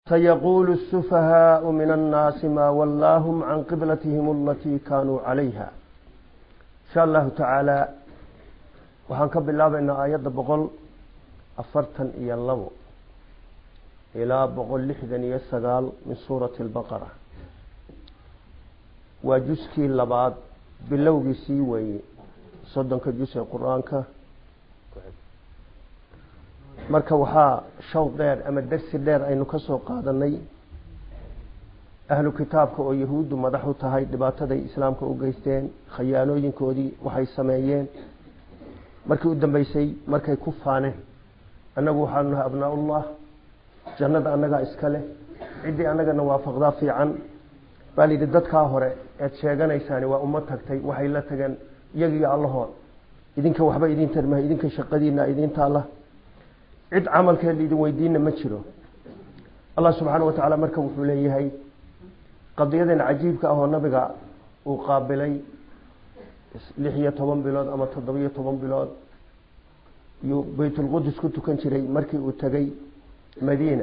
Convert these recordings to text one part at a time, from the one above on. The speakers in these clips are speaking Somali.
سيقول السفهاء من الناس ما ولاهم عن قبلتهم التي كانوا عليها. إن شاء الله تعالى وحنكب الله بأن آيات بقول أفرتا إيالله إلى بقول لحدن يسقال من سورة البقرة وجزكي اللباد باللوغي سيوي صدنك جزء القرآن marka waxaa shawq dheer ama darsi dheer aynu ka soo qaadanay ahlu kitaabka oo yahuudu madax u tahay dhibaatada islaamka u geysteen khiyaanooyinkoodii waxay sameeyeen markii u dambeysay markay ku faaneen anagu waxaanu nahay abnaa'ullah jannada anaga iska leh cidii anagana waafaqda fiican baalidi dadka hore ee sheeganaysaan waa ummad tagtay waxay la tageen iyaga allahood idinka waxba idin tarmahay idinka shaqadiina idin taala cid camalkeed idin weydiina ma jiro Allah subhanahu wa ta'ala marka wuxuu leeyahay qadiyadan cajiibka ah oo nabiga uu qaabilay 16 bilood ama 17 bilood iyo baytul qudus ku tukan jiray markii uu tagay Madiina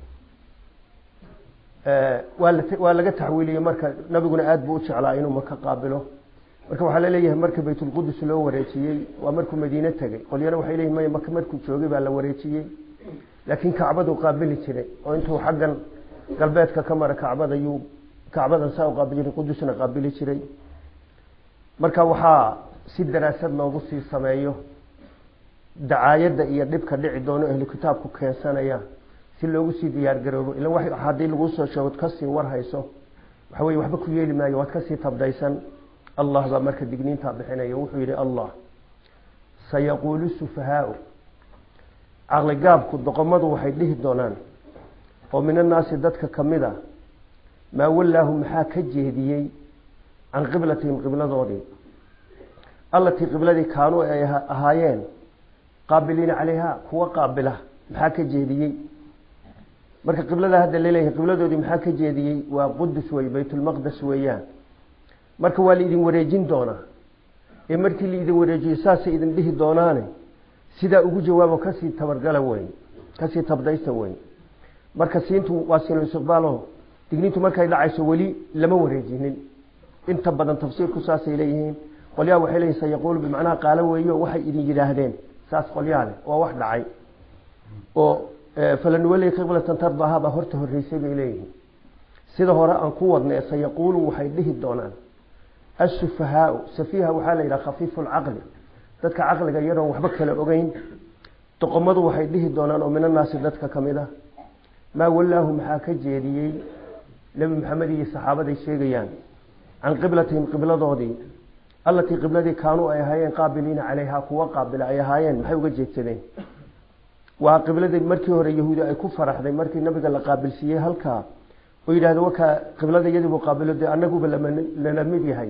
waa laga taxwiiliyay marka nabiguna aad buu u jeclaa inuu marka qaabilo marka waxa la leeyahay marka baytul qudus loo wareejiyay waa markuu Madiina tagay qolyana waxay leeyihiin marka markuu joogay baa la wareejiyay laakiin Kaabadu qaabili jiray oo intuu xaggan galbeedka ka mara Kaabada iyo Kaabadan saa u qaabili qudusna qaabili jiray marka waxa si daraasad loogu sii sameeyo dacaayada iyo dhibka dhici doono ahli kitaabku keensanaya si loogu sii diyaar garoobo ilaa wax hadii lagu soo sheego ka sii war hayso waxa weey waxba ku yeeli maayo waad ka sii tabdaysan الله با marka digniinta bixinayo wuxuu yiri Allah sayaqulu sufahaa aqli gaabku doqomadu waxay dhihi doonaan oo min الناس dadka kamida ma wallahu maxaa ka jeediyay an qiblatihim qibladoodi allati qibladii kaanu ay ahaayeen qaabiliina calayha kuwa qaabila maxaa ka jeediyay marka qiblada hadda leeyahay qibladoodi maxaa ka jeediyay waa qudus way baytul maqdis weeyaan marka waa idin wareejin doona ee markii la idin wareejiyo saas idin dhihi doonaane sida ugu jawaabo ka sii tabargala weyn ka sii tabdaysta weyn marka siintu waa sino istiqbaalo digniintu markay dhacayso wali lama wareejinin inta badan tafsiirku saas ay leeyihiin qoliyaa waxay leeyihiin sayaqulu bimaana qaala weeyo waxay idin yiraahdeen saas qoliyaale waa wax dhacay oo falan wali qiblatan tardaha ba horta horeysay bay leeyihiin sida hore aan ku wadnay sayaqulu waxay dhihi doonaan السفهاء سفيها وحال إلى خفيف العقل ذاتك عقلك يرون وحبك لأغين تقمضوا وحيده دونان ومن الناس ذاتك كمذا ما ولاهم حاك جيدي لم محمدي الصحابة الشيغيان عن قبلتهم قبلة ضودي التي قبلة كانوا أيهايين قابلين عليها قوة قابلة أيهايين محيوغ جيتنين وقبلة مركي هو اليهود أي كفر أحد مركي النبي قال قابل سيه هلكا وإذا هذا وكا قبلة يجب مقابله دي أنه لنمي هاي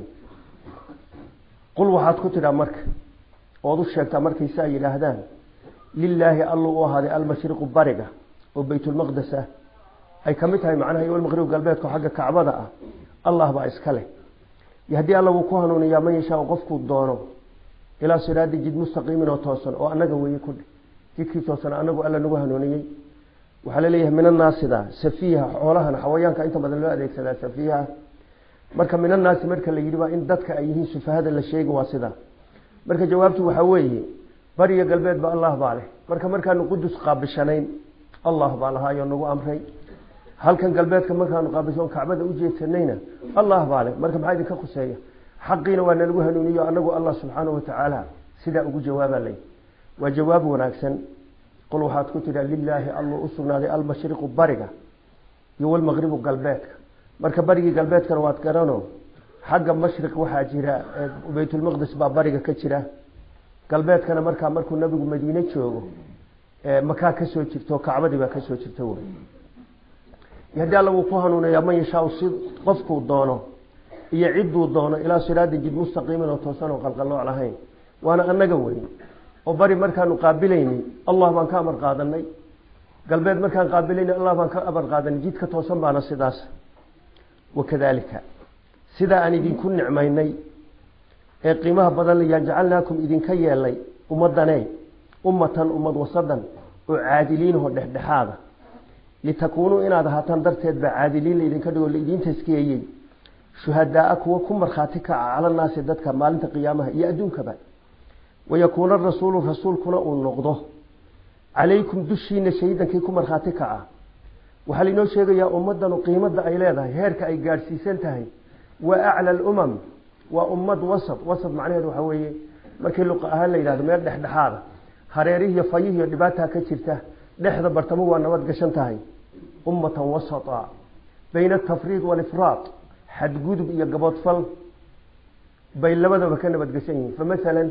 قل وحاد كتر أمرك وضو الشيكت أمرك يساء إلى هدان لله الله وهذا المشرق بارقة وبيت المقدسة أي كمتها معناها يقول المغرب قلبيتك حق كعبة الله بأسكاله يهدي الله وكوهنون يا من يشاء وقفكوا الدورو إلى صراط جد مستقيم وتوصل وأنا قوي كل جيكي توصل أنا قوي ألا نوهنوني وحال ليه من الناس ذا سفيها حولها حويانك أنت بدل لا أديك سلا سفيها مركب من الناس مركب اللي يجيبها إن دتك أيهين سفه هذا الشيء واسدا مركب جوابته وحويه بري قلبيت بالله باله مركب نقدس قابل شنين الله باله هاي النبو أمري هل كان قلبيت مركب نقابلون كعبة وجهت سنينا الله باله مركب هاي كخسية حقين وأن نلقوها نونية أنه الله سبحانه وتعالى سدا أقول جوابا لي وجواب وناكسن قل وحاد كتير لله الله أصلنا ذي المشرق بارقة يو المغرب قلبك مركب بارقة قلبك كروات كرانو حق المشرق وحاجرة وبيت المقدس بارقة كتيرة قلبك كان مركب النبي مدينة شو مكان كسو تشتو كعبة دي كسو تشتو يهدي الله وقوهنون يا من يشاء الصيد قفكوا الضانو يعدوا الضانو إلى صراط جد مستقيما وتوصلوا خلق الله على هين وأنا قوي وبري مركان قابليني الله بان كامر قادني قلبيت مركان قابليني الله بان كامر قادني جيت كتوسن بانا سداس وكذلك سدا ان idin ku nicmaynay ee qiimaha badan la jacalnaakum idin ka yeelay ummadan ummatan ummad wasadan oo caadiliin oo dhexdhexaada litakuunuu inaad ahaataan darteed baa caadiliin laydinka dhigo laydin taskiyeeyey shuhadaa kuwa ku markhaati kaca cala naasi dadka maalinta qiyaamaha iyo adduunkaba wayakuuna rasuulu rasuulkuna uu noqdo calaykum dushiina shahiidankii ku markhaati kaca waxaa lainoo sheegayaa ummadanu qiimada ay leedahay heerka ay gaadhsiisan tahay waa acla alumam waa ummad wasad macnaheedu waxaa weeye markii luqa ahaan la yidhahdo meel dhexdhexaada hareerihiiyo fayihiiyo dhibaataa ka jirta dhexda bartamo waa nabad gashan tahay ummatan wasata bayna atafriid walifraad xadgudub iyo gaboodfal bay labadaba ka nabadgashan yihiin famasalan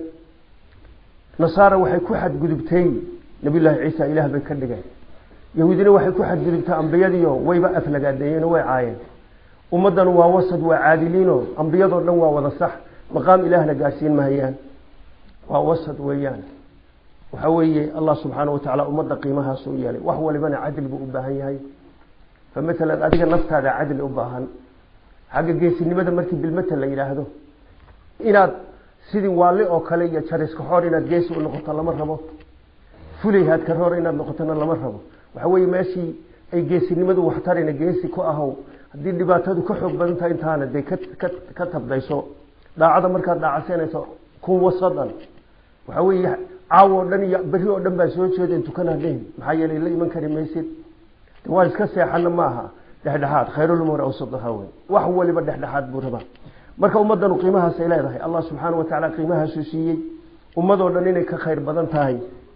nasaara waxay ku xadgudubtay nabiyullaahi ciisa ilaah bay ka dhigeen yahuudina waxay ku xadgudubtay ambiyadiio wayba aflagaadeeyeen way caayeen ummadan waa wasad waa caadiliino ambiyadoo dhan waa wada sax maqaam ilaahna gaarsiin mahayaan waa wasad weeyaan waxa weeye allah subxaanahu watacaala ummadda qiimahaas u yeelay wax walibana cadli buu u baahan yahay famasalan adiga naftaada cadli u baahan xagga geesinimada markii bilmata la yidhaahdo inaad sidii waali oo kale iyo jariska xoor inaad geesi u noqoto lama rabo fulay haadka roor inaad noqotona lama rabo waxa weeye meeshii ay geesinimadu waxtarina geesi ku ahow haddii dhibaatadu ka xoog badan tahay intaana dee ka tabdayso daacada markaad dhaacasanayso kun wasadan waxa weeye caawo oo dhan iyo berri oo dhan baa soo jeeda in tukana leyn maxaa yeelay la iman kari maysid waa iska seexana maaha dhexdhexaad khayrul umur awsatuha way wax waliba dhexdhexaad buu rabaa marka ummadanu qiimahaas ay leedahay allah subxaanahu watacaala qiimahaas uu siiyey ummadoo dhan inay ka khayr badan tahay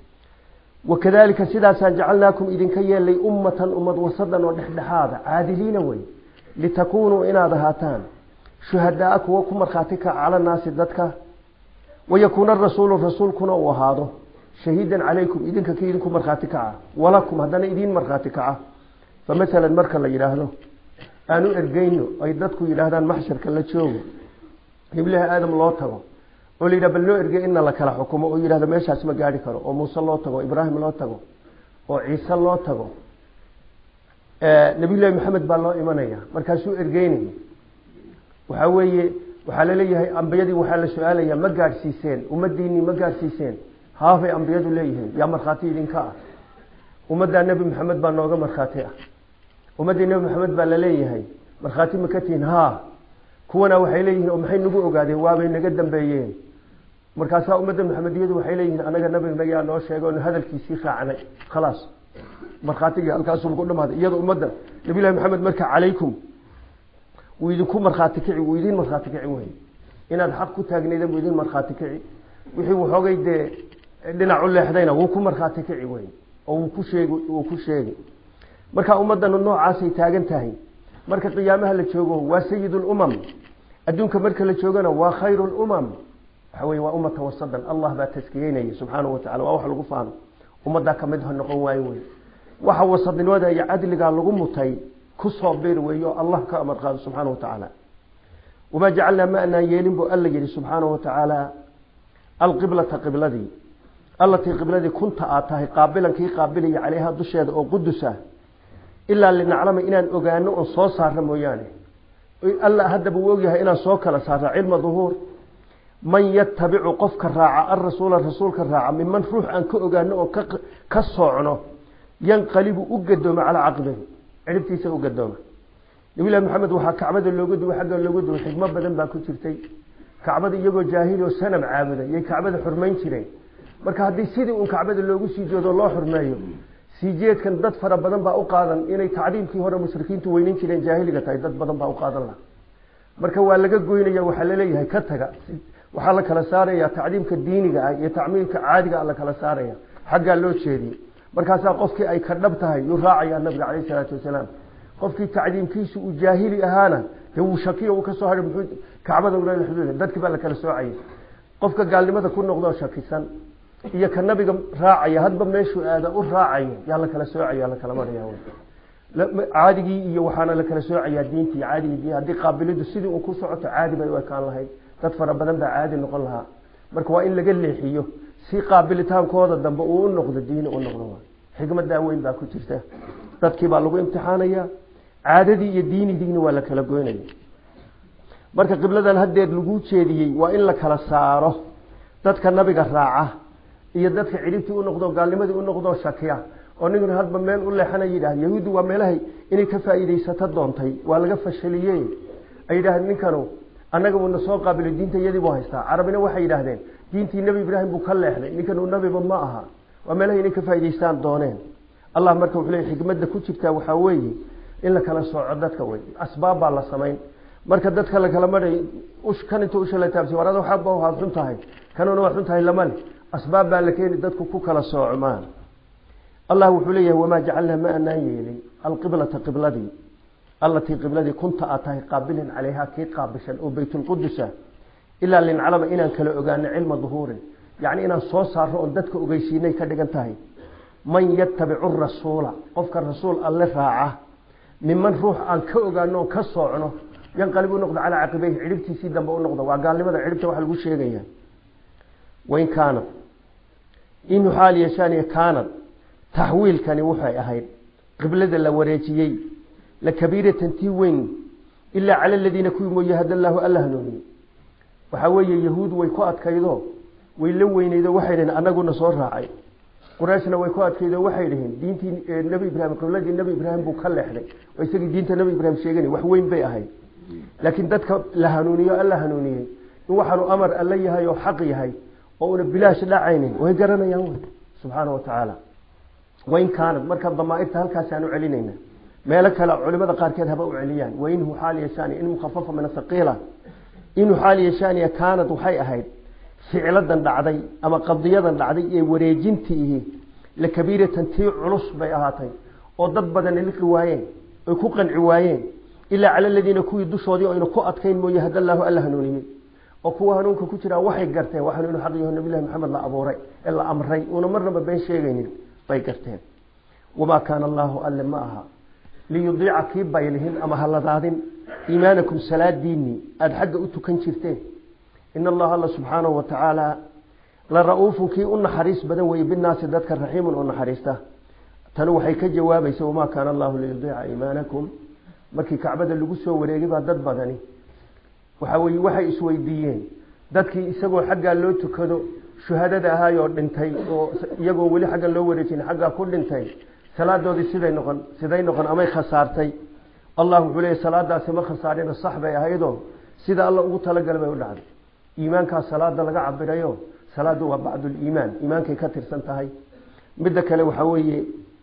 wakadalika sidaasaan jacalnaakum idinka yeelay ummatan ummad wasadan oo dhexdhexaada caadiliina wey litakuunuu inaad ahaataan shuhadaa kuwa ku markhaati kaca cala naasi dadka wayakuuna rasuulu rasuulkuna uu ahaado shahiidan calaykum idinka ka idinku markhaati kaca walakum haddana idiin markhaati kaca famasalan marka la yidhaahdo aanu ergeyno ay dadku yidhaahdaan maxsharka la joogo nabilaahi aadam loo tago oo la yidhaha bal loo ergey ina la kala xukumo oo yidhahdo meeshaas ma gaari karo oo muuse loo tago ibraahim loo tago oo ciise loo tago nabiyullaahi maxamed baa loo imanaya markaasuu ergeynaya waxaa weeye waxaa laleeyahay ambiyadii waxaa la su-aalayaa ma gaadhsiiseen ummadiinii ma gaadhsiiseen haafay ambiyadu leeyihiin yaa markhaati idinka ah ummaddaa nebi maxamed baa nooga markhaati ah ummaddii nebi maxamed baa laleeyahay markhaati ma ka tihiin haa kuwana waxay leeyihiin oo maxay nagu ogaadeen waabay naga dambeeyeen markaasaa ummadda maxamediyadu waxay leeyihiin anaga nabiga yaa noo sheegay oo hadalkiisii raacnay khalaas markhaatigii halkaasuu lagu dhamaaday iyada ummadda nabiyullaahi maxamed marka calaykum wuu idinku markhaati kici wuu idiin markhaati kici wey inaad xaq ku taagnaydan buu idiin markhaati kici wixii waxoogay dee dhinac u leexdayna wuu ku markhaati kici wey oo wuu ku sheegi marka ummadanu noocaasay taagan tahay marka qiyaamaha la joogo waa sayidulumam adduunka marka la joogana waa khayrulumam waxa weye waa ummata wasadan allah baa taskiyeynaya subxaanahu watacala waa wax lagu faano ummaddaa kamid ha noqon waayo wey waxa wasadnimada iyo cadligaa lagu mutay kusoo bir weeyo allah ka amar qaado subxaanahu watacaala wamaa jacalnaa ma anaan yeelin buu alla yihi subxaanahu watacaala alqiblata qibladii allatii qibladii kunta aad tahay qaabilankii qaabilaya caleyha dusheeda oo qudusa ilaa linaclama inaan ogaano oon soo saarno mooyaane alla haddaba uu ogyahay inaan soo kala saarno cilma duhuur man yatabicu qofka raaca arasuula rasuulka raaca miman ruux aan ka ogaano oo ka soocno yanqalibu u gadooma calaa caqibihi ciribtiisa u gadooma nabilahi maxamed waxaa kacbada looga duway xagga looga duway xikmo badan baa ku jirtay kacbada iyagoo jaahili oo sanam caabuda yay kacbada xurmayn jireen marka haddii sidii uun kacbada loogu sii joodo loo xurmeeyo sii jeedkan dad fara badan baa u qaadan inay tacdiimkii hore mushrikiintu weynayn jireen jaahiliga tahay dad badan baa u qaadan laha marka waa laga goynaya waxaa laleeyahay ka taga waxaa la kala saaraya tacdiimka diiniga ah iyo tacmiimka caadiga la kala saaraya xaggaa loo jeediyey markaasaa qofkii ay ka dhab tahay yuu raacayaa nabiga caleyhi salaatu wasalaam qofkii tacdiimkiisu uu jaahili ahaana dee wuu shakiyo uu kasoo hadhay muxuu kacbada ula xuduuda dadkii baa la kala soocayay qofka gaalnimada ku noqdoo shakisan iyo ka nabiga raacaya hadba meeshuu aada u raacayo yaa la kala soocaya la kala maraya caadigii iyo waxaana la kala soocayaa diintii caadigii diin haddii qaabilidu sidii uu ku socoto caadi bay u ekaan lahayd dad fara badan baa caadi noqon lahaa marka waa in laga leexiyo si qaabilitaankooda dambe uu u noqdo diini u noqdo xikmadaa weyn baa ku jirta dadkii baa lagu imtixaanaya caadadii iyo diinidiina waa la kala goynaya marka qibladan haddeed lagu jeediyey waa in la kala saaro dadka nabiga raaca iyo dadka ciribtii u noqdo gaalnimadii u noqdo shakiya ونقول هذا من ولا حنا يده يهود وملهي إني كفائدة ستدونتي ولا فشليه أيده نكانوا أنا قبل نسوق قبل الدين تيجي بوهستا عربنا واحد يدهن دين النبي إبراهيم بكله إحنا نكانوا النبي بماها وملهي إني كفائدة ستان دونين الله مركب عليه حكمة كتبته وحويه إلا كان صعدتك وين أسباب على السمين marka dadka la kala maray ush kan inta ush la taabsi warada waxa baa waxa xuntahay kanuna wax xuntahay lamal asbaab baa la keenay dadku ku kala soocmaan Allah wuxuu leeyahay wama ja'alna ma anayili alqiblata qibladi allati qibladi kunta atahay qabilan alayha ki qabishan oo baytul qudus illa lin alama inaan kala ogaano cilmi dhuhurin yaani inaan soo saaro oo dadka ogeysiinay ka dhigan tahay man yattabi'ur rasuula qofka rasuul alla raaca mimman ruux aan ka ogaano ka soocno ينقلب نقض على عقبيه عربتي سيدا بقول نقض وقال لماذا عربته واحد يقول شيء وين كانت إنه حال يشاني كانت تحويل كان يوحي أهيد قبل ذا اللوريتيي لكبيرة تنتيوين إلا على الذين كيموا يهد الله أله نوني وحوي يهود ويكوات كيدو ويلوين إذا وحيدين أنا قلنا صور راعي قراشنا ويكوات كيدو وحيدين دينتي النبي إبراهيم قبل النبي إبراهيم بوكال إحنا ويسقي دينت النبي إبراهيم شيئا وحوين بي أهيد لكن dadka la hanuuniyo alla hanuuniyay waxaanu amar alla yahay oo xaq yahay oo una bilaash dhaacaynin way garanayaan subhanahu wa ta'ala wayn kaan marka damaa'irta halkaas aanu celinayna meel kale culimada qaarkeed haba u celiyaan waynuhu xaal yeeshaan in mukhaffafa min thaqila inuu xaal yeeshaan kaanad waxay ahayd ficladan dhacday ama qadiyadan dhacday ee wareejintii la kabiiratan tii culus bay ahaatay oo dad badan ilqi waayeen oo ku qanci waayeen إلا على الذين كوي دشودي إنه كؤت كين مو يهد الله أله نوني وكوا هنونك كتير واحد قرتين واحد إنه حقيه النبي الله محمد لا أبو ري إلا أمري ونمر ما بين شيئين باي قرتين وما كان الله ألا معها ليضيع كيب بايلهن أما هلا ذادين إيمانكم سلاد ديني أدحق أتو كنشفتين إن الله سبحانه وتعالى لرؤوف كي أن حريص بدوي بالناس ذاتك الرحيم أن حريصته تنوحي كجواب يسوى ما كان الله ليضيع إيمانكم markii kacbada lagu soo wareegay baa dad badani waxay isweydiiyeen dadkii isagoo xagga loo tukado shuhadada ahaayoo dhintay oo iyagoo wali xagga loo wareejin xagga ku dhintay salaadoodii siday noqon ama khasaartay Allah wuxuu leeyahay salaadaasi ma khasaarin saxbay ahaydoo sida Allah ugu talagalay bay u dhacday iimaanka salaada laga cabirayo salaadu waa bacdu iimaan iimaankay ka tirsan tahay mid kale waxa weeye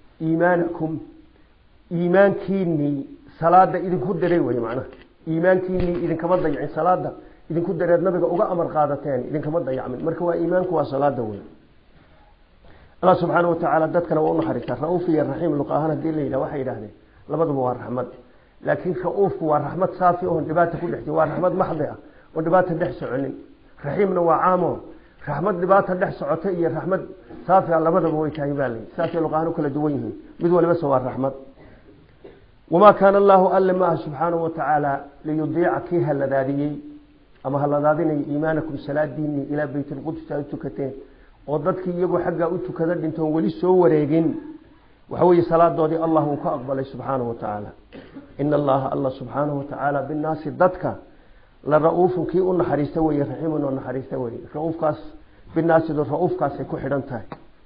iimaankiini salaada idinku diray way macna iimaankiini idinkama dayacin salaada idinku diray nabiga uga amar qaadateen idinkama dayacmin marka waa iimaanku waa salaada way Allah subhanahu wa ta'ala dadkana waa u naxariistaa ra'uuf iyo rahiim luqaahana diilayda waxay yiraahdeen labaduba waa raxmad laakiin ra'uufku waa raxmad saafi oo dhibaato ku dhexdi waa raxmad maxdi ah oo dhibaato dhex soconin rahiimna waa caamo raxmad dhibaato dhex socota iyo raxmad saafi ah labaduba way tahay baalay saafi luqaahana kala duwan yihiin mid walba soo waa raxmad وما كان الله ألا ما سبحانه وتعالى ليضيع كيها اللذاذي أما هاللذاذين إيمانكم سلاة ديني إلى بيت القدس أتكتين وضدك يبو حقا أتكتين انتهم ولي سوى ريقين وحوي صلاة دودي الله كأقبل سبحانه وتعالى إن الله سبحانه وتعالى بالناس ضدك للرؤوف كي أن حريستوي رحيم أن حريستوي رؤوف كاس بالناس الرؤوف كاس يكون حرنته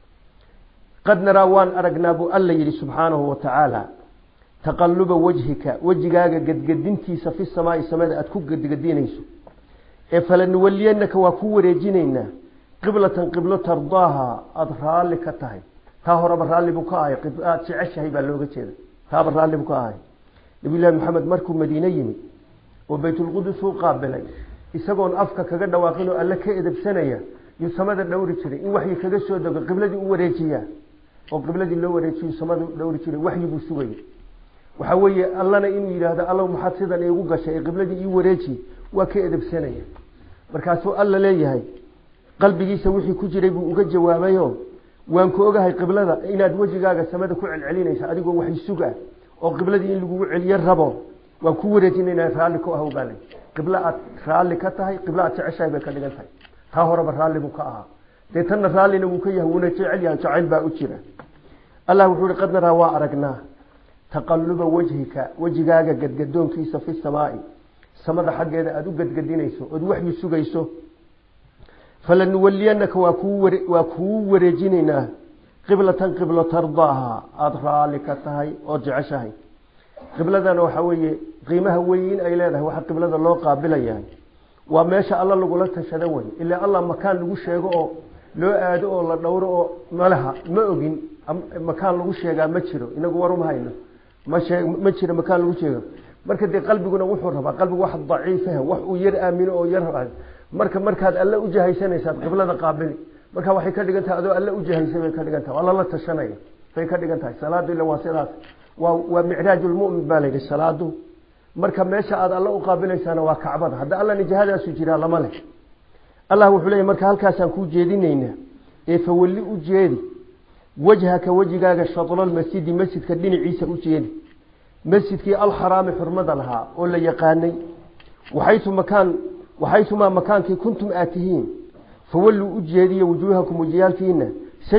قد نراوان أرقنابو ألا يلي سبحانه وتعالى تقلب وجهك قد في السماء السماء أتكو قد ينيسو فلنولينك وكو ريجينينا قبلة ترضاها أظهر لك تهي تاهر برال بكاي قبلات تعشى هي باللغة كذا تاهر برال بكاي نبي الله محمد مركو مدينة يمي وبيت القدس قابلي يسقون أفكا كقد واقينو ألا كإذا بسنية يسمد الدوري كذا إن وحي كذا سود قبلة وريجيا وقبلة اللي وريجي يسمد الدوري كذا وحي بسوي وحوي الله إنه يراد الله محدثا يقول شيء قبلة يوريجي وكأدب بسنية مركاسو الله ليه هاي قلبي يسوي كجري وجد جوابه وان كوجه هاي قبلة إن أدوجي جاga سماد كل علينا يسألك وحي السجع أو قبلة اللي يقول عليا الربا وان كوريجي إن فعلك أهو بالي قبلة فعلك تهاي قبلة تعشى بكذا هاي تهور برال بكاها تتنا فعل نبوكيه ونتعلي تعال بأوتشرة الله وحول قد نرى وأرقناه تقلب وجهك قد قدون كيس في السماء سمد حق أدو قد قدينيسو أدو وحي السجيسو فلنولينك وكو ورجيننا qiblatan qiblo tardaaha aada raalli ka tahay oo jeceshahay qibladana waxa weeye qiimaha weyn ay leedahay waxa qiblada loo qaabilayaa waa meesha alla lagula tashado way ilaa Allah makaan lagu sheego oo loo aado oo la dhowro oo malaha ma ogin makaan lagu sheegaa ma jiro inagu warum hayno ma jiro makaan lagu sheego marka dee qalbiguna wuxuu rabaa qalbigu wax daciif ah wax uu yar aamino oo yar markaad alla u jahaysanaysaa qiblada qaabili marka waxay ka dhigan tahay adoo alla u jahaysan bay ka dhigan tahay alla la tashanaya bay ka dhigan tahay salaadu ila waa sidaas waa mi'raajul mu'min baalayga salaadu marka meesha aad alla u qaabilaysana waa kacbada hadda alla nijahadaas jira lama leh Allah wuxuu leeyahay marka halkaas aan ku jeedinayna ee fawli u jeedi wajhaka wajigaaga shatr al-masjid masjidka dhinaciisa u jeedi masjidkii al-haram xurmada lahaa oo la yaqaanay waxaytuma makaankii kuntum aatihiin fawli u jeediya wujuhakum wajiyalkiina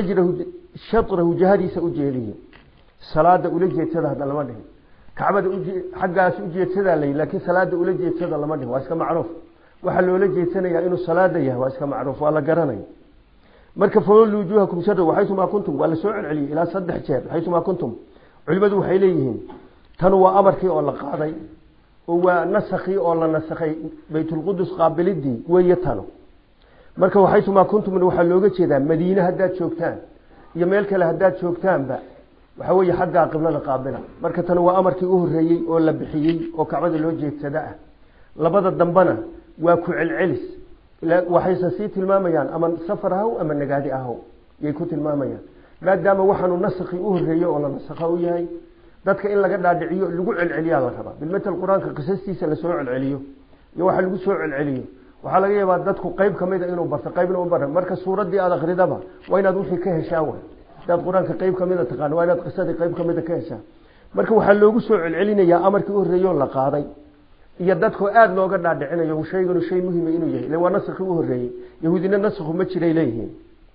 shatrahu jahadiisa u jeediya salaada ula jeedsada hadda lama dhihin kacbada xaggaas u jeedsada laakiin salaada ula jeedsada lama dhihin waa iska macruuf waxa loola jeedsanayaa inuu salaada yahay waa iska macruuf waa la garanay marka fawlu wujuhakum shadra waxaytuma kuntum wala soo celceliyay ila 3 jeer waxaytuma kuntum culimadu waxay leeyihiin tan waa amarkii oo la qaaday oo waa nasakhi oo la nasakhay baytul qudus qaabilidii way tano marka waxaytuma kuntum waxa looga jeedaa madiina haddaad joogtaan iyo meel kale haddaad joogtaanba waxa weeye xagga qiblada qaabila marka tan waa amarkii u horeeyay oo la bixiyay oo kacbada loo jeedsada labada dambana waa ku celcelis waxay sii tilmaamayaan ama safar ahaw ama nagaadi ahaw yay ku tilmaamayaan maadaama waxaanu nasakhi u horeeyo oo la nasakha u yahay dadka in laga dhaadhiciyo lagu celceliyaa la rabaa bilmatal quraanka qisastiisa la soo celceliyo iyo waxa lagu soo celceliyo waxa laga yaabaa dadku qayb kamid inuu barto qaybna u baran marka suuradii aad akhridaba waa inaad wixii ka heshaa way dad quraanka qayb kamid taqaan waa inaad qisadii qayb kamid ka heshaa marka waxa loogu soo celcelinayaa amarkii u horeeyo la qaaday iyo dadku aad looga dhaadhicinayo shaygan shay muhiim ah inuu yahay la nasakhi u horeeyay yahuudina nasakhu ma jiray leeyihiin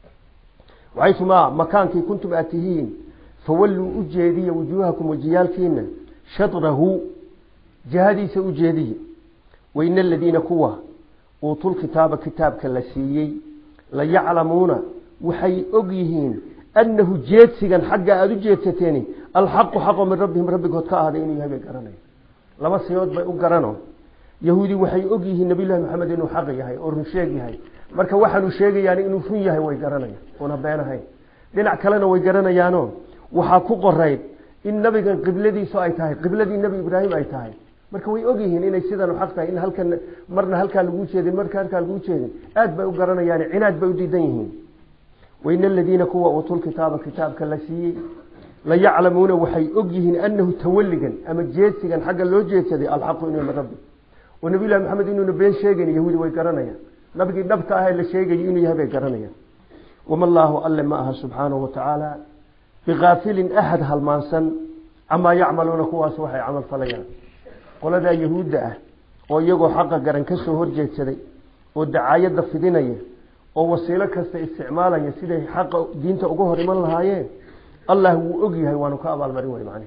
waxaytuma makaankii kuntum aatihiin fawallu ujeediya wujuhakum wajiyalkiina shatrahu jahadiisa ujeediya wayna alladina kuwa utul kitaabka la siiyay la ya'lamuna waxay ogyihiin annahu jeedsigan xagga aad u jeedsateen alhaq haqu min rabbihim rabbigood ka ahaaday inuu yahay garanay laba siyood bay u garano yahuudi waxay ogyihiin nabi ilaahi maxamed inuu xaq yahay oo run sheeg yahay marka waxaanu sheegayaan inuu run yahay way garanayaan una beenahay dhinac kalena way garanayaano waxa ku qorayd in nabiga qibladiisu ay tahay qibladii nabi ibraahim ay tahay marka way ogyihiin inay sidan xaq tahay in halkan marna halka lagu jeedin marka halka lagu jeedin aad bay u garanayaan cinaad bay u diidan yihiin wayna alladina kuwa utul kitaabka la siiyay la ya'lamuna waxay ogyihiin annahu tawalligan ama jeedsigan xagga loo jeedsaday alhaq inuu min rabbi oo nabi ilaahi maxamed inuu been sheegay yahuudi way garanayaan nabigi dhabta ah la sheegay inuu yahay bay garanayaan wama allahu alla ma aha subhanahu wa ta'ala bighafilin ahad halmaansan ama ya'maluna kuwaas waxay amal falayaan qolada yahuudda ah oo iyagoo xaqa garan ka soo horjeedsaday oo dacaayada fidinaya oo wasiilo kasta isticmaalaya sida xaqa diinta ugu hor iman lahaayeen الله هو أجيه وأنا كأمال مريم ويمعني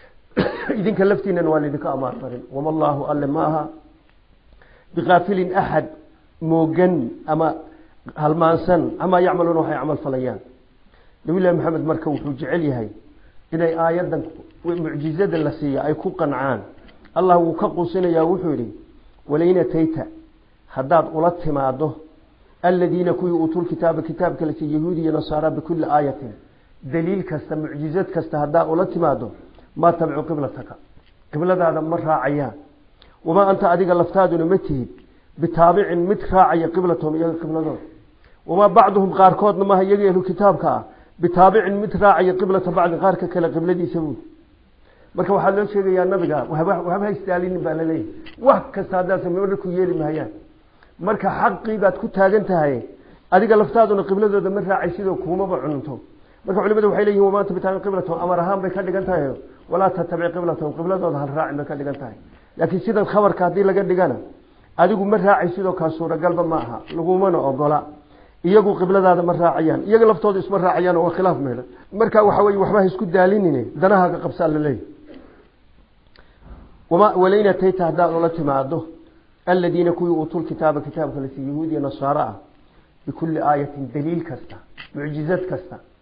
إذن كلفتنا والدي كأمال مريم وما الله ألا معها بغافل أحد موجن أما هالمانسن أما يعملون وحي عمل فليان نبي الله محمد مركو وجعلي هاي إذا آيات معجزات اللسية أي قنعان الله وكقوسنا يا وحوري ولين تيتا حداد أولتهم عده الذين كي أوتوا الكتاب كالتي يهودي نصارى بكل آية دليل كسته معجزات كسته هذا ولا تماده ما تبعوا قبلتك قبلة هذا مرة عيان وما أنت أديك اللفتاد ونمته بتابع متراعي قبلتهم إلى قبلتهم وما بعضهم قاركود ما هي يجيه كتابك بتابع متراعي قبلة بعض قارك كلا قبلة دي سوون marka waxa loo sheegayaa nabiga waxba istaalin baalalay wax kasta hada sameeyo ku yeeli mahayaan marka xaqii baad ku taagan tahay adiga laftaaduna qibladooda ma raacay sidoo kuma cunto marka culimadu waxay leeyihiin wama tabitaan qiblatu amarahan bay ka dhigan tahay wala tattabi qiblatu qibladooda hal raacin bay ka dhigan tahay laakiin sidan khabarka hadii laga dhigana adigu ma raacay sidoo ka suura galba ma aha lagumana ogola iyagu qibladaada ma raacayaan iyaga laftooda isma raacayaan oo khilaaf meelo marka waxa way waxba isku daalinine danaha ka qabsan leeyahay وما ولينا تيتا هذا ولا تماده الذين كوي أوتوا الكتاب الذي يهودي نصارى بكل آية دليل كستا معجزات كستا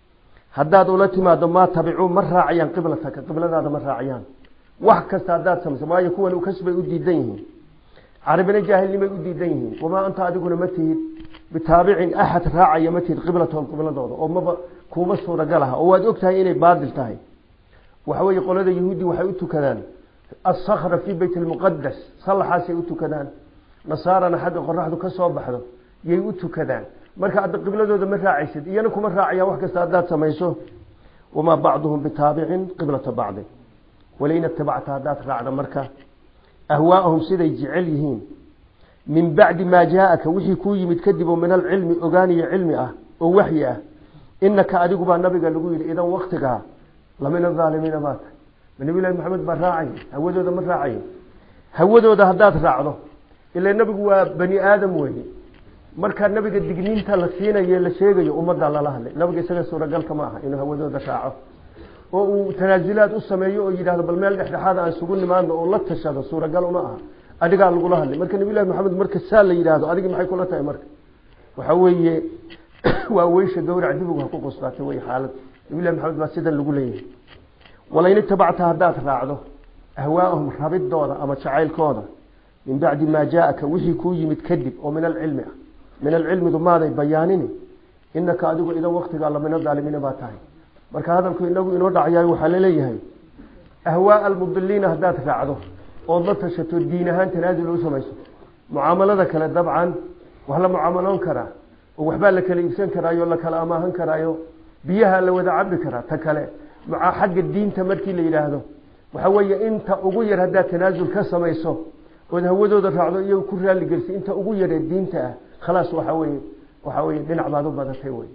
haddaad ula timaado maa tabicuu ma raacayaan qiblataka qibladaada ma raacayaan wax kasta haddaad samayso waayo kuwan u kasbay u diidan yihiin carabina jaahilnimay u diidan yihiin wamaa anta adiguna ma tihid bitaabicin axad raacaya ma tihid qiblatahum qibladooda oo maba kuuma suuragal aha oo waad ogtahay inay baadil tahay waxa weeye qolada yahuudi waxay u tukadaan as-sakhra fi bayt al-muqaddas salaxaasay u tukadaan nasaarana xagga qoraxdu ka soo baxdo yay u tukadaan marka aad qibladooda ma raacaysid iyana kuma raacayaan wax kasta haddaad samayso wamaa bacduhum bitaabicin qiblata bacdi walain ittabacta haddaad raacda marka ahwaa'ahum siday jecel yihiin min bacdi maa jaaaka wixii kuu yimid kadib oo min alcilmi ogaaniyo cilmi ah oo waxyi ah inaka adigu baa nabiga lagu yidhi idan waktigaa lamina aalimiina baa tahay nabi laahi maxamed baa raacay hawadooda ma raacayo hawadooda haddaad raacdo ilaa nabigu waa bani aadam weeye markaa nabiga digniinta la siinayo la sheegayo ummadda lala hadlay nabiga isaga suuragalka ma aha inuu hawadooda raaco oo uu tanaasulaad u sameeyo oo yidhaahdo bal meel dhexdhexaad aan isugu nimaadno oo la tashado suuragal uma aha adigaa lagula hadlay marka nabi laahi maxamed marka saa la yidhaahdo adigii maxay kula tahay marka waxa weeye waa weysha gowrac dibigu ha ku qusbaatay way xaalad nabi laahi maxamed baa sidan lagu leeyahay walain ittabacta haddaad raacdo ahwaa'ahum rabidooda ama jacaylkooda min bacdi maa jaaaka wixii kuu yimid kadib oo min alcilmi ah min alcilmidu maaday bayaanini inaka adigu idan waktigaa lamina daalimiina baa tahay marka hadalku inagu inoo dhacayaay waxaa laleeyahay ahwaa almudiliina haddaad raacdo ood la tashato diin ahaan tanaasul u samayso mucaamalada kale dabcan wax la mucaamaloon karaa oo waxbaa la kala iibsan karaayo la kala amaahan karaayo biyaha la wada cabi karaa ta kale xagga diinta markii la yidhaahdo waxa weeye inta ugu yar haddaad tanaasul ka samayso ood hawadooda raacdo iyago ku raalligelisa inta ugu yaree diinta ah khalaas waxa weeye dhinac baad u badatay wey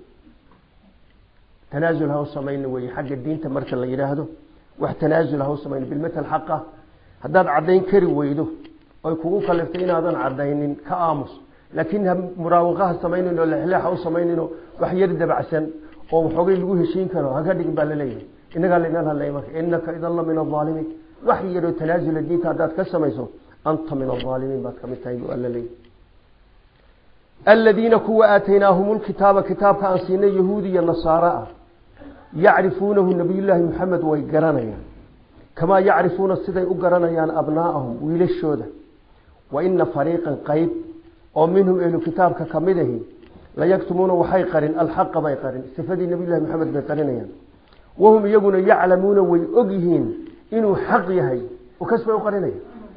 tanaasul ha u samayna wey xagga diinta marka la yidhaahdo wax tanaasul ha u samayna bilmatal xaqa haddaad caddayn kari weydo oy kugu kaliftay inaadan caddaynin ka aamus laakiin muraawaqaha samaynin oo lexleexa u samayninoo wax yar dabacsan oo waxoogay lagu heshiin karo haka dhigin baa laleeyahay inagaa laynala hadlaya marka inaka idan la min alaalimiin wax yaroo tanaasula diinta haddaad ka samayso anta min alaalimiin baad kamid tahay bu alla leeyahay aladiina kuwa aataynaahum lkitaaba kitaabka aan siinay yahuudi iyo nasaara ah yacrifuunahu nabiyullaahi maxamed way garanayaan kamaa yacrifuuna siday u garanayaan abnaa'ahum wiilashooda wa ina fariiqan qayb oo minhum ehlu kitaabka kamid ahi layaktumuuna waxay qarin alxaqa bay qarin sifadii nabiyullahi maxamed bay qarinayaan wahum iyaguna yaclamuuna way og yihiin inuu xaq yahay oo kasbay u qarinaya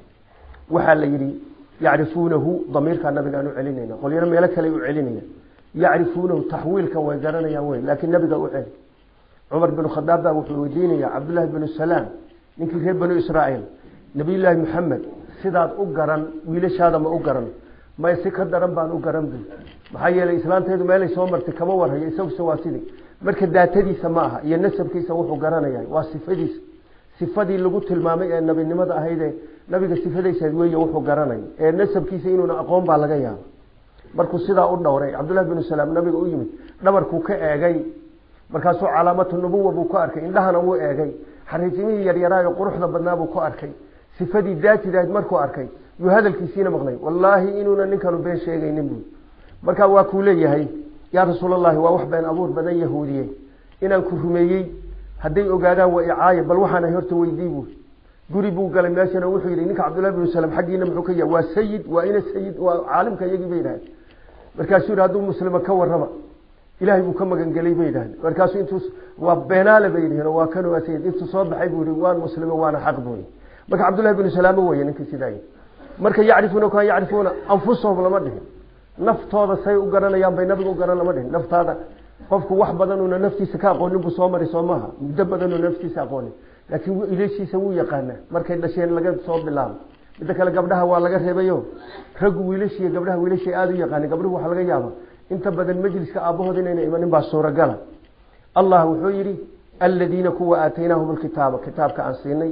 waxaa la yidhi yacrifuunahu damiirkaa nabigaan u celinayna qolyana meelo kale u celinaya yacrifuunahu taxwiilkan way garanayaan wey laakiin nabiga u celi cumar binu khadaab baa wuxuu weydiinaya cabdullaahi binu salaam ninkii reer banu israa'iil nabiyullaahi maxamed sidaad u garan wiilashaada ma u garan may si ka daran baan u garan bu maxaa yeelay islaanteedu meelay soo martay kama warhayo isaguse waa sidii marka daatadiisa ma aha iyo nasabkiisa wuxuu garanaya waa sifadiisa sifadii lagu tilmaamay ee nabinimada ahaydee nabiga sifadiisa weeye wuxuu garanay ee nasabkiisa inuuna aqoon baa laga yaaba markuu sidaa u dhowray cabdullaahi binu salaam nabiga u yimid dhabarkuu ka eegay markaasuu calaamatu nubuwa buu ku arkay indhahana wuu eegay xariijimihii yaryaraayo quruxda badnaa buu ku arkay sifadii daatidahayd markuu arkay yuu hadalkiisiina maqlay wallaahi inuuna ninkanu been sheegaynin buu markaa waa kuu leeyahay yaa rasuulallahi waa wax been abuur badan yahuudiye inaan ku rumeeyey hadday ogaadaan waa icaaye bal waxaana horta weydii buu guri buu galay meeshana wuxuu yidhi ninka cabdullahi binu salaam xaggiina muxuu ka yahay waa sayid waa ina sayid waa caalimka iyagii bay yidhahdeen markaasuu yidhi hadduu muslima ka warraba ilaahay buu ka magangelay bay yidhahdeen markaasuu intuu waa beenaale bay yidhaheen waa kan waa sayid intuu soo baxay buu yidhi waan muslimo waana xaq buu yidhi marka cabdullahi binu salaam weeye ninkii sidaa yidhi marka yacrifuuna kan yacrifuuna anfusahum lama dhihin naftooda say u garanayaan bay nabiga u garan lama dhihin naftaada qofku wax badan uuna naftiisa ka aqoonin buu soo maray soo maaha muddo badan uuna naftiisa aqoonin laakiin wiilashiisa wuu yaqaanaa markay dhasheen laga soo bilaabo midda kale gabdhaha waa laga reebayo raggu wiilashiiyo gabdhaha wiilashii aada u yaqaanay gabdhuhu waxaa laga yaaba inta badan majliska aabbahood inayna imanin baa suuragala allah wuxuu yidhi aladiina kuwa aataynaahum alkitaaba kitaabka aan siinay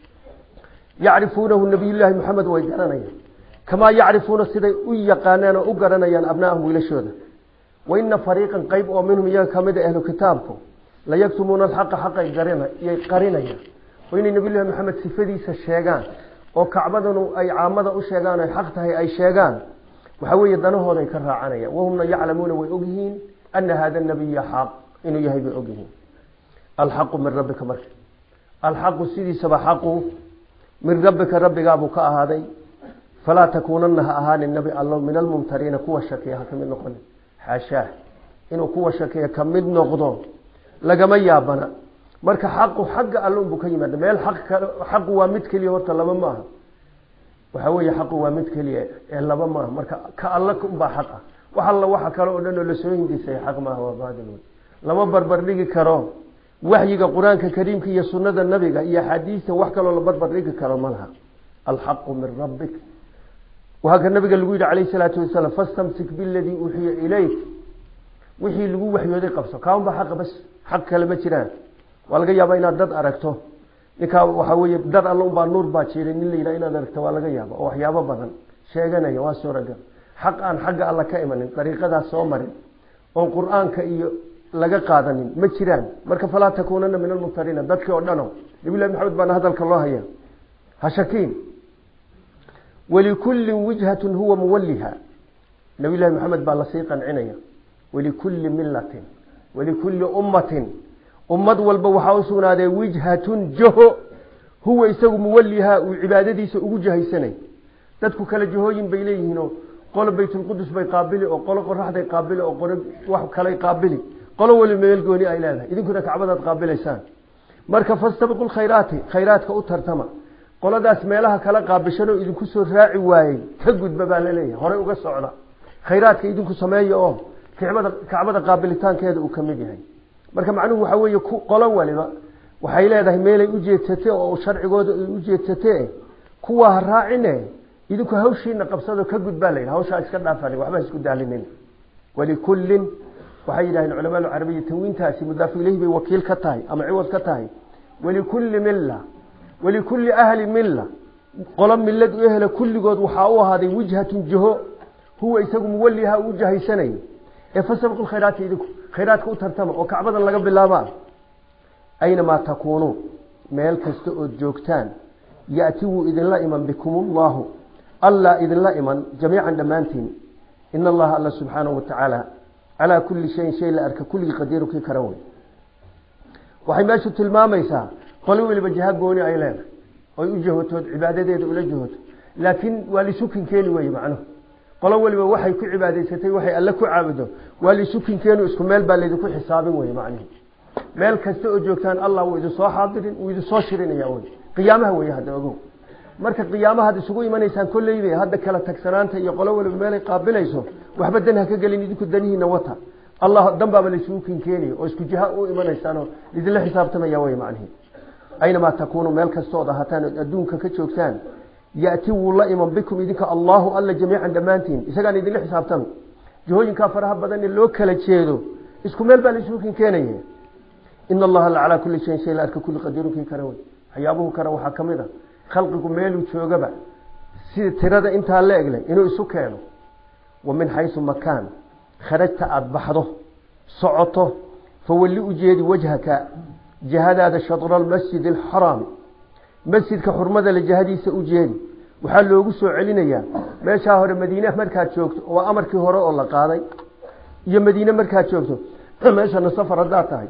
yacrifuunahu nabiyullaahi maxamed way garanayaan kamaa yacrifuuna siday u yaqaanaan oo u garanayaan abnaahum wiilashooda wa ina fariiqan qayb oo minhum iyaga kamid a ahlu kitaabku layaktumuuna alxaqa xaqay qarinayaan oo inay nabiyullahi maxamed sifadiisa sheegaan oo kacbadanu ay caamada u sheegaan ay xaq tahay ay sheegaan waxa weeye danahooda ay ka raacanayaan wahumna yaclamuuna way ogyihiin ana hada nabiya xaq inuu yahay bay ogyihiin الحق من ربك مرك الحق سيدي سبا حق من ربك ربك أبوك هذا فلا تكوننها أهان النبي الله من الممترين قوة شكيها كمن نقول حاشاه إنه قوة شكيها كمن نقضون لقما يابنا مرك حق اللون بكيما ما الحق وامد كلي ورت لما ما وحوي حق وامد كلي لما ما مرك كاللكم بحقه وحلا waxa kale oo dhan la soo hindisay xaq ma waa baadil lama barbar dhigi karo waxyiga quraanka kariimka iyo sunnada nabiga iyo xadiiska wax kale oo la barbar dhigi karo malaha الحق من ربك وهكذا النبي قال له عليه الصلاه والسلام فاستمسك بالذي اوحي اليك وحي لو وحيودي قبسو كان بحق بس حق كلمه jiraan walaga yaaba inaad dad aragto ninka waxa weeye dad alla baa nuur baa jirin in la yiraahdo inaad aragto walaga yaaba oo waxyaabo badan sheeganaya waa suuragal حق أن حق الله كائما طريقة سومر أو قرآن كأي لقى قادنين مجران مرك فلا تكونن من الممترين ذاتك أردنا نبي الله محمد بن هذا الله هي هشكين ولكل وجهة هو مولها نبي الله محمد بن لصيقا عنيا ولكل ملة ولكل أمة والبوحاوسون هذا وجهة جه هو يسوي مولها وعبادتي سوجه سنة ذاتك كلا جهوين بيليهنو قال بيت القدس بيقابلي أو قال قرحة يقابلي أو قال واحد كلا يقابلي قالوا ولي ما يلقوني أيلانا إذا كنا كعبدة تقابل إنسان مركب فاستبقوا الخيرات كأوتر تما قال ده اسمع لها كلا قابشنو إذا كسر راعي واي تجد ببال ليه هراء وقص على خيرات إذا كسماية كعبدة قابلتان كذا وكمدي هاي مركب معنوه حوي قالوا ولي ما وحيلا ده ميل يجي تتة أو شرع جود يجي تتة كوه راعينه إذا كهوشين قبصده كجود بالين هوشة إسكت عفاري وحبه إسكت دالين ولكل وحيله العلماء العربية توين تاسي مضاف إليه بوكيل كتاي أم عوض كتاي ولكل ملة ولكل أهل ملة قلم ملة أهل كل قد وحاوه هذه وجهة جهو هو يسقم موليها وجهة سنين فسبق الخيرات إذا خيراتك ترتمى وكعبدا الله قبل الله ما أينما تكونوا مالك استؤد جوكتان يأتوا إذن لائما بكم الله الله إذن لائما جميعا دمانتين إن الله سبحانه وتعالى على كل شيء لأرك كل قدير كي كروي وحماشة الماميسا قالوا اللي بجهاد قوني أيلان ويجهد عبادته ولجهد لكن ولسكن كانوا وي معنه قالوا اللي وحي كل عبادته وحي الله كعابده ولسكن كانوا اسكم مال بالذي كل حساب وي معنه مال كستو جوكان الله وإذا صاح حاضرين وإذا صاشرين يا ولد قيامه وي هذا أقول marka qiyaamaha hada isugu imanaysan kulleeyay hada kala tagsanaanta iyo qolo waliba meel ay qaabilayso waxba dan ha ka galin idinku danihiina wata Allah danbaaba la isugu keenay oo isku jiha u imanaysan oo idin xisaabtamaya way macnaheed ayna ma takuunu meel kasto oo hataan adduunka ka joogtaan yaati wala iman bikum idinka Allahu alla jamiican dhamaantiin isagaan idin xisaabtam jihooyinka faraha badan ee loo kala jeedo isku meel baa la isugu keenay inna Allaha ala kulli shay'in la arka kulli qadiirun ki karaway hayaabuhu kara waxa kamida خلقكم ميلو جوجبا سيد ترى أنت هلا إجلي إنه يسكنه ومن حيث مكان خرجت أذبحه صعته فولي أجيد وجهك جهاد هذا شطر المسجد الحرام مسجد كحرمة لجهادي سأجيد وحلو جسوا علينا يا ما شاهر مدينة مركز شوكت وأمر كهراء الله قاضي يا مدينة مركز شوكت ما شان السفر ذاتها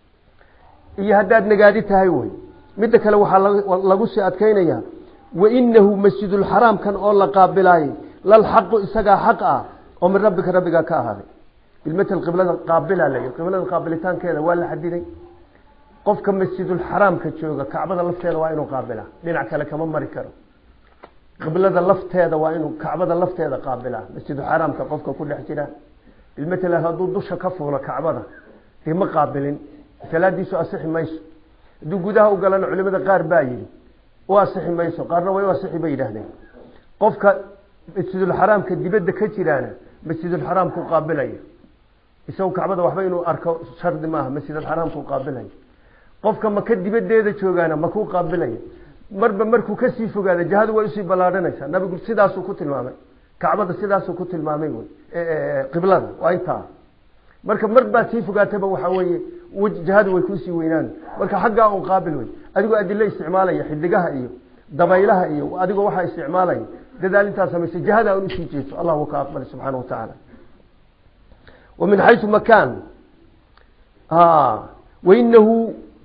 يهدد نجادي تهاوي midda kale waxa lagu sii adkeynaya wa innahu masjidul haram kan oo la qaabilay lal haqq isaga haqq ah oo min rabbiga ka ahaaday ilmatal qiblada qaabila lay qiblada qaabilitaankeeda waa la xadiday qofka masjidul haram ka jooga kacbada lafteeda waa inuu qaabila dhinac kale kama mari karo qiblada lafteeda waa inuu kacbada lafteeda qaabila masjidul haram ka qofka ku dhex jira ilmatal haduu dusha ka fuulo kacbada ma qaabilin salaadiisu asixi mayso duu gudaha u galan culimada qaar baa yiri waa saxi mayso qaarna way saxi bay yiraahdeen qofka masjidul haramka dibadda ka jiraana masjidul haram ku qaabilaya isagoo kacbada waxba inuu arko shardi maaha masjidul haram ku qaabilaya qofka maka dibadeeda joogaana ma ku qaabilaya markuu ka sii fogaado jihadu way usii balaaranaysaa nabigu sidaas uu ku tilmaamay kacbada sidaas uu ku tilmaamay qiblada waa inta marba sii fogaataba waxa weeye jihadu way ku sii weynaan marka xagga uu qaabil way adigu adilla isticmaalaya xidigaha iyo dabaylaha iyo adigu waxa isticmaalay dadaalinta sameeyay jihada uu sii jeesto Allahu ka aqbal subhanahu wa ta'ala ومن حيث مكان وإنه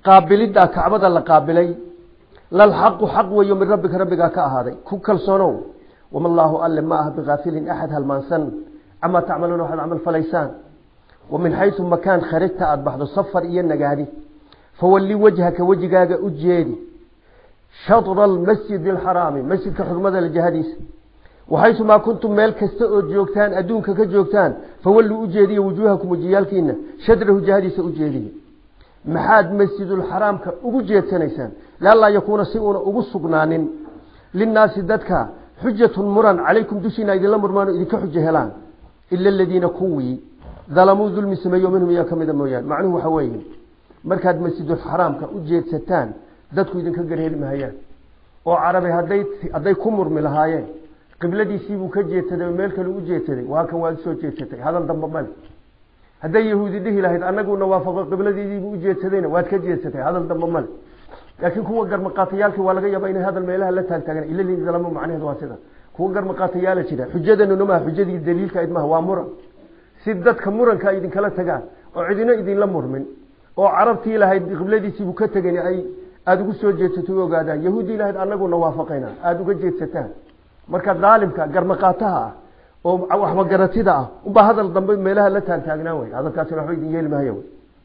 qaabilida kacbada la qaabilay lal haqu haq wayo min rabbika ka ahaaday ku kalsoonow wama Allahu alla ma ah bighafilin ahad hal mansan amma ta'maluna wa amal falaysan ومن حيث مكان خرجت أذبح الصفر إيا النجاري فولي وجهك وجهك أجيدي شطر المسجد الحرامي مسجد كحرمة الجهاديس وحيث ما كنتم مالك جوكتان أدونك كجوكتان فولوا أجيدي وجوهكم وجيالكين شدره جهاديس أجيدي محاد مسجد الحرام كأجيد سنيسان لا الله يكون سيئون أبصقنان للناس ذاتك حجة مران عليكم دشينا إذا لم مرمانوا إذا كحجة هلان إلا الذين كوي ظلموا ظلم سميوا منهم يا كميدا مويان معنه حوين مركز مسجد الحرام كأجيد ستان dadku idinka garheeli mahayaan oo carabi haday ku murmi lahaayeen qibladiisii buu ka jeetaday meel kale u jeetaday waa kan waa soo jeetatay hadal damba mal haday yahuudi dhihi lahayd anaguna waafaqo qibladiisii buu u jeetadayna waad ka jeetatay hadal damba mal laakiin kuwa garmaqaatayaalka waa laga yaabaa inay hadal meelaha la taagtaagan ila liin zalamo macnaheedu waa sida kuwa garmaqaatayaal jira xujadana ma xujadii daliilka idmaha waa muran si dadka muranka idin kala tagaan oo cidina idin la murmin oo carabtii lahayd qibladiisii buu ka tagay ay aad ugu soo jeedsato ogaadaan yahuudi ilaahay anaguna waafaqayna aad uga jeedsataan marka daalimka garmaqaataha oo wax magaratida ah uba hadal dambe meelaha la taagtaagnaa way hadalkaas waxa idin yeelmahayo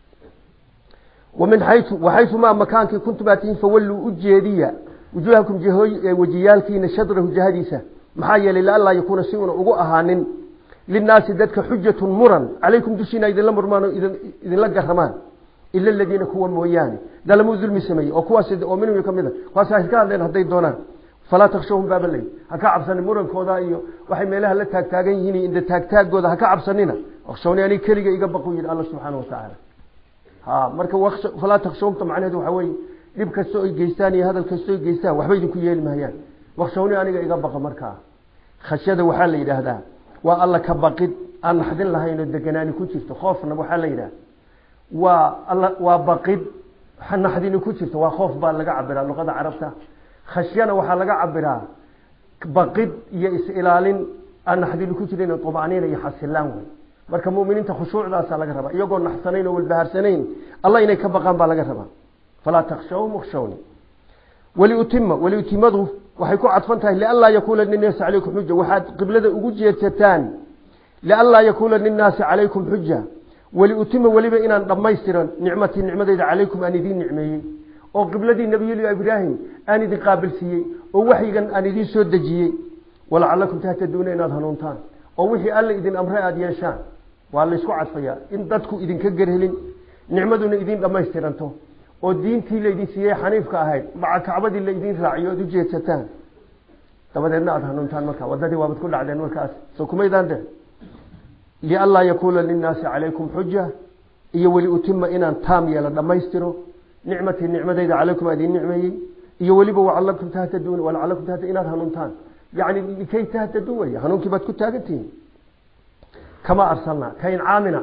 ومن حيث ما مكانك كنتم باتين فولوا أجيدية وجوهكم وجيالكين شدره جهديسة محايا لله الله يكون سيئون أقوى أهانين للناس ذاتك حجة مرن عليكم دشينا إذن لم رمانوا إذن لقى رمان إلا الذين كوا موياني ظلموا ظلم سمي أو كوا سد ومنهم يكمل فاسح كان لين هدي دونان فلا تخشوهم باب الليل هكا عبسن مرن كودا إيو وحي ميلها لا تاغتاغين هني إن تاغتاغ جودا هكا عبسنينا اخشوني أني كليغا إيغا بقوا يد الله سبحانه وتعالى marka fala takhshawta macnaheedu waxa way dib kasto ay geystaan hadal kasto ay geystaan waxba idin ku yeeli maayaan waqshawni aniga iga baqa marka khashada waxa la yiraahdaa waa alla ka baqid aan xadin lahayn deganaani ku jirto khoofna waxa la yiraahdaa waa alla waa baqid xanaxdin ku jirto waa khoof baa laga cabiraa luqada carabta khashiyana waxa laga cabiraa baqid iyo is ilaalin aan xadin ku jirin طبعانين iyo xasilaan way marka muuminiinta khushuucdaas laga rabaa iyagoo naxsanayn oo walbaharsanayn Allah inay ka baqaan baa laga rabaa fala takhshaw mukhshawni waliutimadu waxay ku cadfan tahay la alla yakula linnas alaykum hujja waxaad qiblada ugu jeedsataan la alla yakula linnas alaykum hujja waliutima waliba inaan dhamaystiran nicmadayda alaykum aan idin nicmeeyay oo qibladii nabiyyi ibraahim aan idin qaabilsiyay oo waxyigan aan idin soo dajiyay wala'allakum tahtaduuna inaad hanuuntaan oo wixii alla idin amray aad yeeshaan waa la isku cadfaya in dadku idin ka garhelin nicmaduna idin dhamaystiranto oo diintii la idin siiyay xaniifka ahayd baca kacbadii la idin raaciyo u jeedsataan dabadeedna aad hanuuntaan marka wadadii waabad ku dhacdeen markaas soo kumaydaan de li alla yakula linnaasi alaykum hujja iyo wali utimma inaan taam yeela dhamaystiro nicmadayda alaykum adin nicmeeyay iyo waliba wa'allakum tahtaduun wala'allakum inaad hanuuntaan يعني لكي تهتدوا هنوكي بتكون تاجتين كما أرسلنا كين عامنا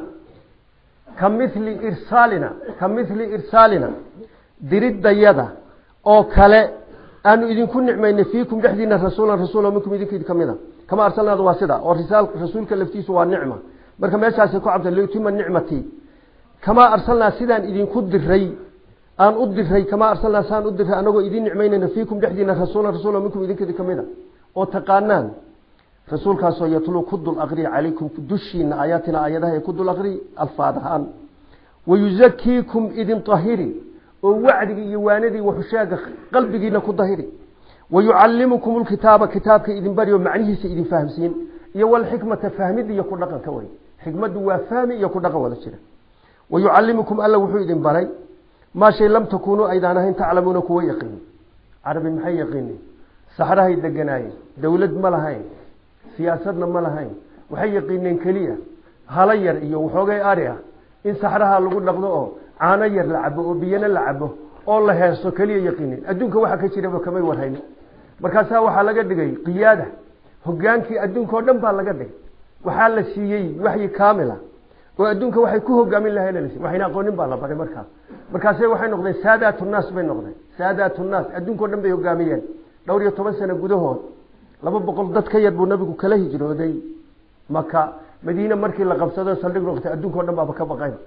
كمثل إرسالنا دريد يدا أو كلا أن إذن كن نعمين فيكم جحدنا رسول منكم إذن كيد كما أرسلنا دواسدا ورسال رسول كلفتي سوى النعمة بركم يشاسكوا عبد الله يتم النعمتي كما أرسلنا سيدان إذن كد الري أن أدر الري كما أرسلنا سان أدر أنه إذن نعمين فيكم جحدنا رسول منكم إذن كيد كمنا وتقانان رسول كاسو يتلو كد الأغري عليكم دشين آياتنا آياتها كد الأغري الفاضحان ويزكيكم إذن طهيري ووعدي يواندي وحشاق قلبي لكم طهيري ويعلمكم الكتاب كتابك إذن بريو معنيه سيدن فاهمسين يوال حكمة فاهمدي يكون لقا كوي حكمة وفامي يكون لقا ولا شيء ويعلمكم ألا وحو إذن بري ما شيء لم تكونوا أيضانهين تعلمون كوي يقين عربي محي يقيني saxarahay deganaayeen dawlad ma lahayn siyaasadna ma lahayn waxay yaqiineen kaliya hala yar iyo waxoogay ariya in saxaraha lagu dhaqdo oo caano yar la cabo oo biyana la cabo oo la heeso kaliya yaqiineen adduunka waxa ka jira kamay warhayn markaas waxa laga dhigay qiyaada hogaankii adduunka oo dhan baa laga dhigay waxa la siiyay waxyi kaamila oo adduunka waxay ku hogaamin lahayn waxayna aqoonin baa la baray markaas waxay noqdeen saadaatun naas bay noqdeen saadaatun naas adduunka oo dhan bay hogaamiyeen dhowr iyo 10 sano gudahood 200 dad ka yar buu nabigu kala hijrooday maka madiina markii la qabsado saldhig noqotay adduunka oo dhan baa ka baqay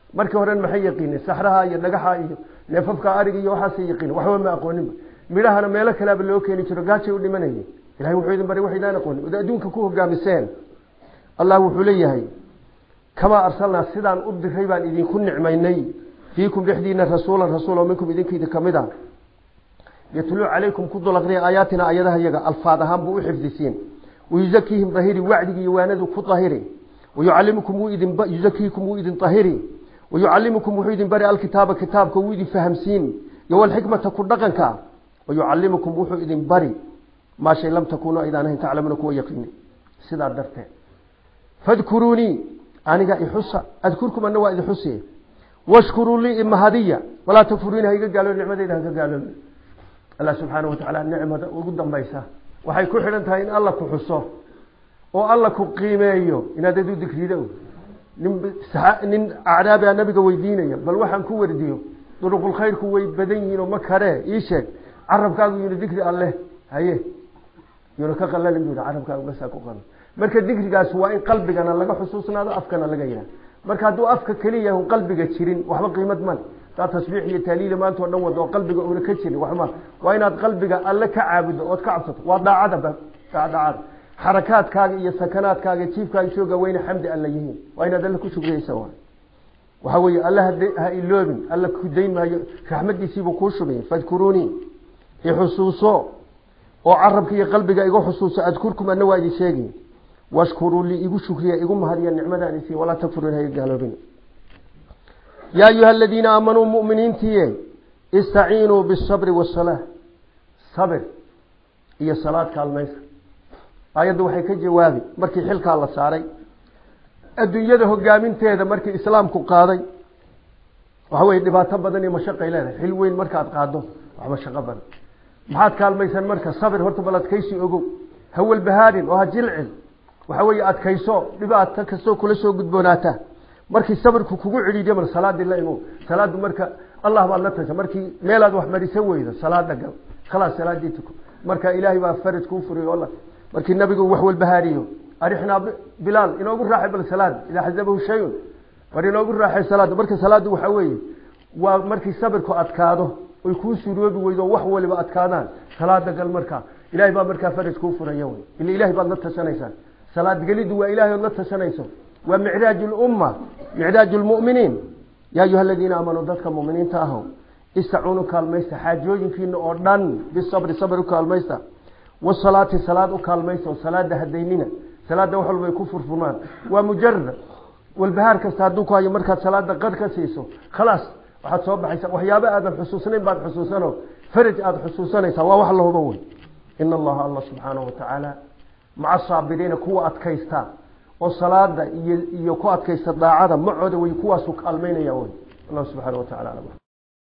markii hore maxay yaqiin saxraha iyo dhagaxa iyo neefafka ariga iyo waxa yaqiin waxba ma aqoonin midhahana meelo kale ba loo keenay jiro gaajay u dhimanayay ilaahay wuxuu idin bari waxay aqoonin oo adduunka ku hogaamiseen allah wuxuu leeyahay kama arsalna sidaan u diray baan idin ku nicmaynay fiikum dhexdiina rasuulan minkum idinkiida kamida yatlu alaykum kudul aqri ayatina ayadaha yaga alfaadahan buu u xifdisiin ويزكيهم ظهيري وعدي يواند كطهيري ويعلمكم وإذن يزكيكم وإذن طهيري ويعلمكم وإذن بري الكتاب كتابك وإذن فهمسين يو الحكمة تكون دقنك ويعلمكم وإذن بري ما شيء لم تكونوا إذا أنهم تعلمونك ويقيني سيدا درته فاذكروني أنا قاعد يحصى أذكركم أنه وإذ حسي واشكروا لي إما هدية ولا تكفرون هيك قالوا النعمة إذا قالوا الله سبحانه وتعالى النعمة وقدم بيسه waxay ku xiran tahay in Allah ku xuso oo Allah ku qiimeeyo inaad u dikrido nin aaraab ah nabiga weydiinaya bal waxaan ku wardiyo duruqul khayrku way badan yihiin oo ma kare ii sheeg arabkaagu inuu dikri Allah haye inuu ka qalalin inuu arabkaagu bas ku qalo marka dikrigaas waa in qalbigana laga xusuusnaado afkana laga yiraahdo marka haduu afka kaliya uu qalbiga jirin waxba qiimad ma تصبيح يتاليل ما أنت ونود وقلبك أولك كشري وحما وين قلبك الله كعبد وتكعبت وضع عذب قاعد عاد حركات كاج سكنات كاج تشيف كاج شوقة وين حمد الله يهين وين ذلك شغل يسوى وحوي الله هاي اللوبن الله كديما رحمة يسيبه كوشمين فاذكروني يحسوسه وعربك يا قلبك يقول حسوسه أذكركم أنه وايد شيء واشكروا لي يقول شكريا يقول هذه النعمة أنسي ولا تكفرون هاي الجالبين يا أيها الذين آمنوا مؤمنين تيه استعينوا بالصبر والصلاة صبر هي الصلاة كالميس آيات وحي كجوابي مركي حلك الله ساري الدنيا ده قامين تيه مركي إسلام كقاضي وهو يدبات بدني مشقة إليه حلوين مركات قادو ومشقة بدن محاد كالميس مركز صبر هرتو بلد كيسي أقو هو البهارين وها جلعل وهو يأت كيسو لبات تكسو كل سو قد بوناته markii sabarku kugu ciliiday mar salaad ila imo salaadu marka Allah baa la tasha markii meelaad wax marisan weydo salaada gal khalaas salaadiitu marka ilaahay baa farid ku furiyo Allah markii nabigu wax wal bahaariyo arixna bilal inoogu raaxay bal salaad ila hazabahu shayun war inoogu raaxay salaad marka salaadu waxa weeye waa markii sabarku adkaado oo ku suuroobi weydo wax waliba adkaadaan salaada gal marka ilaahay baa marka farid ku furayo ila ilaahay baa la tashanaysan salaad galidu waa ilaahay la tashanayso ومعراج الأمة معراج المؤمنين يا أيها الذين آمنوا ذاتك المؤمنين تاهوا استعونوا كالميسة حاجوين في الأردن بالصبر صبر كالميسة والصلاة صلاة كالميسة والصلاة ده هديننا صلاة ده وحلو يكفر فرمان ومجرد والبهار كستهدوك هاي مركز صلاة ده قد كسيسو خلاص وحد صوب حيث وحيابا هذا حسوسين بعد حسوسانه فرج هذا حسوسانه سوا وحله ضول إن الله سبحانه وتعالى مع الصابرين كوا أتكيستا والصلاة iyo ku adkaysta daacada macooda way kuwaas u kaalmeynayaan Allah subhanahu wa ta'ala